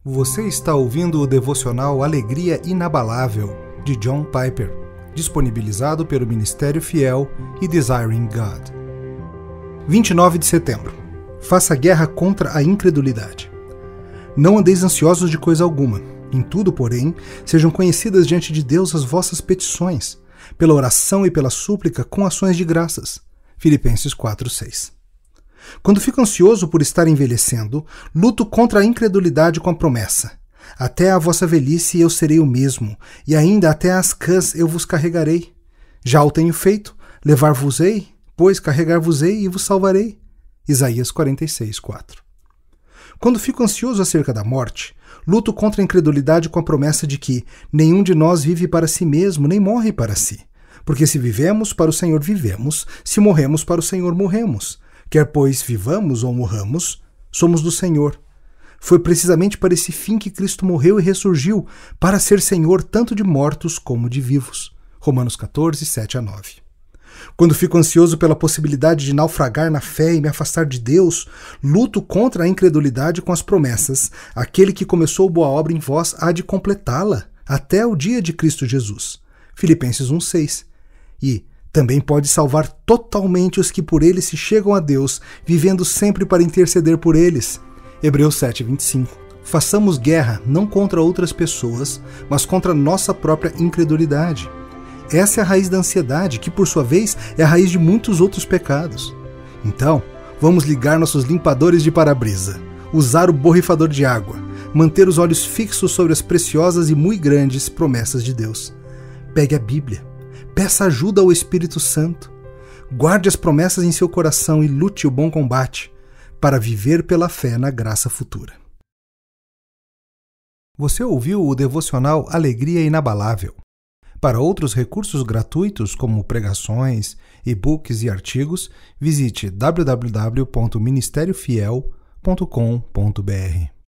Você está ouvindo o devocional Alegria Inabalável, de John Piper, disponibilizado pelo Ministério Fiel e Desiring God. 29 de setembro. Faça guerra contra a incredulidade. Não andeis ansiosos de coisa alguma. Em tudo, porém, sejam conhecidas diante de Deus as vossas petições, pela oração e pela súplica com ações de graças. Filipenses 4:6. Quando fico ansioso por estar envelhecendo, luto contra a incredulidade com a promessa: até a vossa velhice eu serei o mesmo, e ainda até as cãs eu vos carregarei. Já o tenho feito, levar-vos-ei, pois carregar-vos-ei e vos salvarei. Isaías 46:4. Quando fico ansioso acerca da morte, luto contra a incredulidade com a promessa de que nenhum de nós vive para si mesmo, nem morre para si. Porque se vivemos, para o Senhor vivemos, se morremos, para o Senhor morremos. Quer, pois, vivamos ou morramos, somos do Senhor. Foi precisamente para esse fim que Cristo morreu e ressurgiu, para ser Senhor tanto de mortos como de vivos. Romanos 14, 7-9. Quando fico ansioso pela possibilidade de naufragar na fé e me afastar de Deus, luto contra a incredulidade com as promessas: aquele que começou boa obra em vós há de completá-la, até o dia de Cristo Jesus. Filipenses 1:6. E também pode salvar totalmente os que por ele se chegam a Deus, vivendo sempre para interceder por eles. Hebreus 7:25. Façamos guerra não contra outras pessoas, mas contra nossa própria incredulidade. Essa é a raiz da ansiedade, que por sua vez é a raiz de muitos outros pecados. Então, vamos ligar nossos limpadores de para-brisa, usar o borrifador de água, manter os olhos fixos sobre as preciosas e muito grandes promessas de Deus. Pegue a Bíblia. Peça ajuda ao Espírito Santo. Guarde as promessas em seu coração e lute o bom combate, para viver pela fé na graça futura. Você ouviu o devocional Alegria Inabalável. Para outros recursos gratuitos, como pregações, e-books e artigos, visite www.ministériofiel.com.br.